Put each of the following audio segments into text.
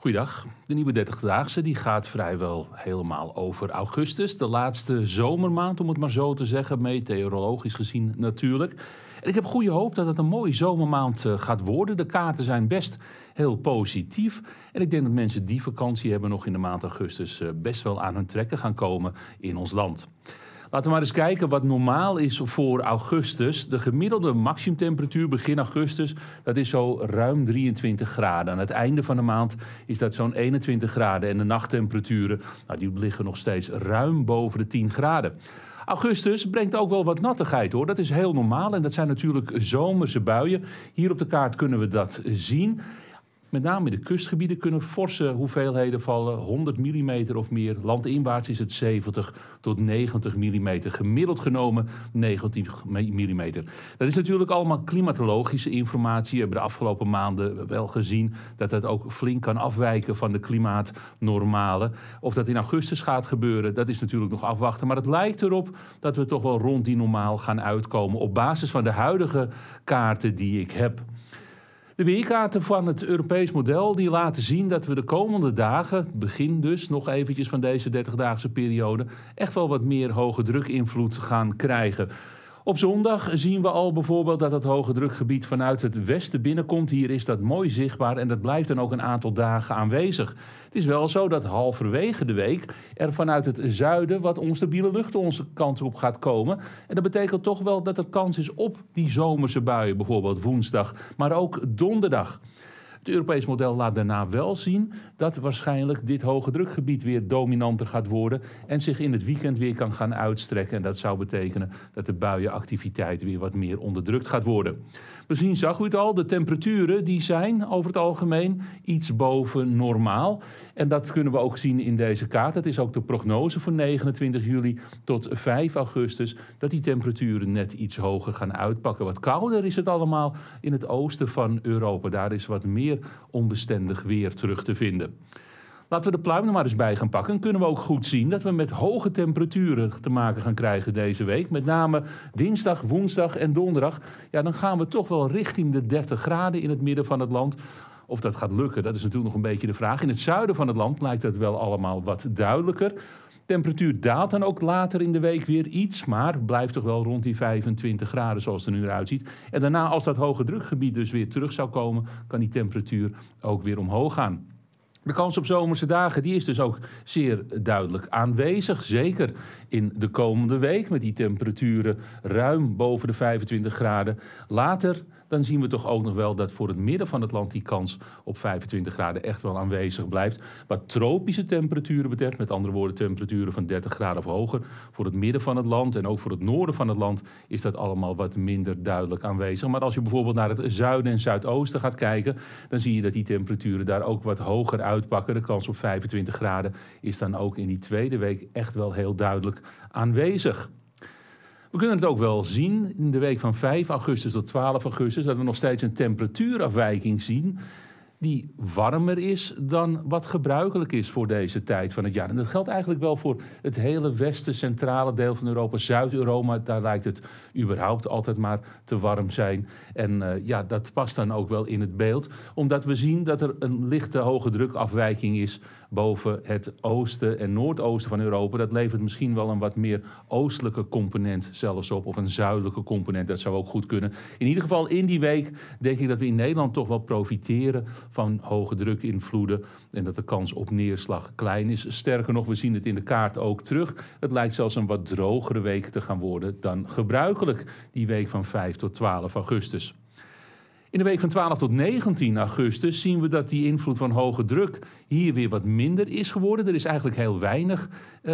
Goeiedag. De nieuwe 30-daagse die gaat vrijwel helemaal over augustus. De laatste zomermaand, om het maar zo te zeggen, meteorologisch gezien natuurlijk. En ik heb goede hoop dat het een mooie zomermaand gaat worden. De kaarten zijn best heel positief. En ik denk dat mensen die vakantie hebben nog in de maand augustus best wel aan hun trekken gaan komen in ons land. Laten we maar eens kijken wat normaal is voor augustus. De gemiddelde maximumtemperatuur begin augustus, dat is zo ruim 23 graden. Aan het einde van de maand is dat zo'n 21 graden. En de nachttemperaturen, die liggen nog steeds ruim boven de 10 graden. Augustus brengt ook wel wat nattigheid hoor. Dat is heel normaal en dat zijn natuurlijk zomerse buien. Hier op de kaart kunnen we dat zien. Met name in de kustgebieden kunnen forse hoeveelheden vallen, 100 mm of meer. Landinwaarts is het 70 tot 90 mm, gemiddeld genomen 90 mm. Dat is natuurlijk allemaal klimatologische informatie. We hebben de afgelopen maanden wel gezien dat dat ook flink kan afwijken van de klimaatnormalen. Of dat in augustus gaat gebeuren, dat is natuurlijk nog afwachten. Maar het lijkt erop dat we toch wel rond die normaal gaan uitkomen op basis van de huidige kaarten die ik heb. De weerkaarten van het Europees model die laten zien dat we de komende dagen, begin dus nog eventjes van deze 30-daagse periode, echt wel wat meer hoge drukinvloed gaan krijgen. Op zondag zien we al bijvoorbeeld dat het hoge drukgebied vanuit het westen binnenkomt. Hier is dat mooi zichtbaar en dat blijft dan ook een aantal dagen aanwezig. Het is wel zo dat halverwege de week er vanuit het zuiden wat onstabiele lucht onze kant op gaat komen. En dat betekent toch wel dat er kans is op die zomerse buien, bijvoorbeeld woensdag, maar ook donderdag. Het Europees model laat daarna wel zien dat waarschijnlijk dit hoge drukgebied weer dominanter gaat worden en zich in het weekend weer kan gaan uitstrekken. En dat zou betekenen dat de buienactiviteit weer wat meer onderdrukt gaat worden. Misschien zag u het al, de temperaturen die zijn over het algemeen iets boven normaal. En dat kunnen we ook zien in deze kaart. Het is ook de prognose voor 29 juli tot 5 augustus... dat die temperaturen net iets hoger gaan uitpakken. Wat kouder is het allemaal in het oosten van Europa. Daar is wat meer onbestendig weer terug te vinden. Laten we de pluim er maar eens bij gaan pakken. Dan kunnen we ook goed zien dat we met hoge temperaturen te maken gaan krijgen deze week. Met name dinsdag, woensdag en donderdag. Ja, dan gaan we toch wel richting de 30 graden in het midden van het land. Of dat gaat lukken, dat is natuurlijk nog een beetje de vraag. In het zuiden van het land lijkt het wel allemaal wat duidelijker. Temperatuur daalt dan ook later in de week weer iets, maar blijft toch wel rond die 25 graden zoals het er nu eruit ziet. En daarna, als dat hoge drukgebied dus weer terug zou komen, kan die temperatuur ook weer omhoog gaan. De kans op zomerse dagen die is dus ook zeer duidelijk aanwezig. Zeker in de komende week met die temperaturen ruim boven de 25 graden. Later dan zien we toch ook nog wel dat voor het midden van het land die kans op 25 graden echt wel aanwezig blijft. Wat tropische temperaturen betreft, met andere woorden temperaturen van 30 graden of hoger. Voor het midden van het land en ook voor het noorden van het land is dat allemaal wat minder duidelijk aanwezig. Maar als je bijvoorbeeld naar het zuiden en zuidoosten gaat kijken, dan zie je dat die temperaturen daar ook wat hoger uitpakken. De kans op 25 graden is dan ook in die tweede week echt wel heel duidelijk aanwezig. We kunnen het ook wel zien in de week van 5 augustus tot 12 augustus... dat we nog steeds een temperatuurafwijking zien die warmer is dan wat gebruikelijk is voor deze tijd van het jaar. En dat geldt eigenlijk wel voor het hele westen, centrale deel van Europa, Zuid-Europa. Daar lijkt het überhaupt altijd maar te warm zijn. En dat past dan ook wel in het beeld. Omdat we zien dat er een lichte hoge drukafwijking is boven het oosten en noordoosten van Europa. Dat levert misschien wel een wat meer oostelijke component zelfs op. Of een zuidelijke component, dat zou ook goed kunnen. In ieder geval in die week denk ik dat we in Nederland toch wel profiteren van hoge drukinvloeden en dat de kans op neerslag klein is. Sterker nog, we zien het in de kaart ook terug. Het lijkt zelfs een wat drogere week te gaan worden dan gebruikelijk, die week van 5 tot 12 augustus. In de week van 12 tot 19 augustus zien we dat die invloed van hoge druk hier weer wat minder is geworden. Er is eigenlijk heel weinig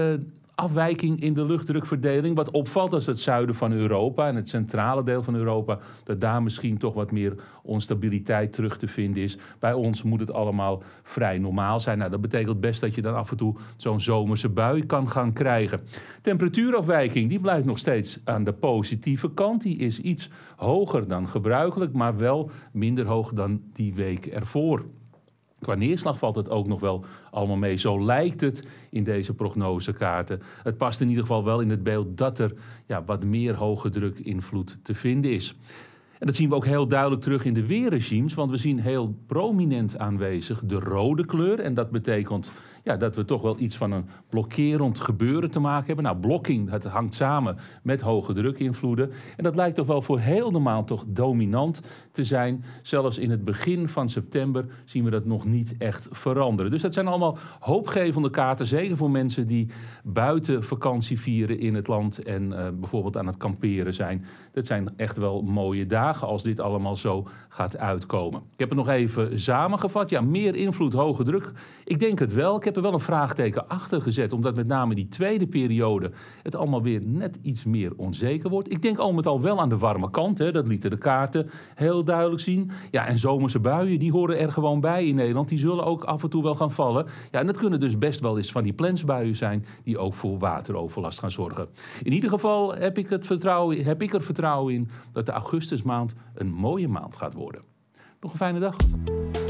afwijking in de luchtdrukverdeling. Wat opvalt is het zuiden van Europa en het centrale deel van Europa, dat daar misschien toch wat meer onstabiliteit terug te vinden is. Bij ons moet het allemaal vrij normaal zijn. Nou, dat betekent best dat je dan af en toe zo'n zomerse bui kan gaan krijgen. Temperatuurafwijking die blijft nog steeds aan de positieve kant. Die is iets hoger dan gebruikelijk, maar wel minder hoog dan die week ervoor. Qua neerslag valt het ook nog wel allemaal mee. Zo lijkt het in deze prognosekaarten. Het past in ieder geval wel in het beeld dat er wat meer hoge drukinvloed te vinden is. En dat zien we ook heel duidelijk terug in de weerregimes, want we zien heel prominent aanwezig de rode kleur. En dat betekent dat we toch wel iets van een blokkerend gebeuren te maken hebben. Nou, blokking, het hangt samen met hoge drukinvloeden. En dat lijkt toch wel voor heel de maand toch dominant te zijn. Zelfs in het begin van september zien we dat nog niet echt veranderen. Dus dat zijn allemaal hoopgevende kaarten, zeker voor mensen die buiten vakantie vieren in het land en bijvoorbeeld aan het kamperen zijn. Dat zijn echt wel mooie dagen als dit allemaal zo gaat uitkomen. Ik heb het nog even samengevat. Ja, meer invloed, hoge druk. Ik denk het wel. Ik heb er wel een vraagteken achter gezet, omdat met name die tweede periode het allemaal weer net iets meer onzeker wordt. Ik denk al met al wel aan de warme kant, hè. Dat lieten de kaarten heel duidelijk zien. Ja, en zomerse buien, die horen er gewoon bij in Nederland. Die zullen ook af en toe wel gaan vallen. Ja, en dat kunnen dus best wel eens van die plensbuien zijn die ook voor wateroverlast gaan zorgen. In ieder geval heb ik er vertrouwen in dat de augustusmaand een mooie maand gaat worden. Nog een fijne dag.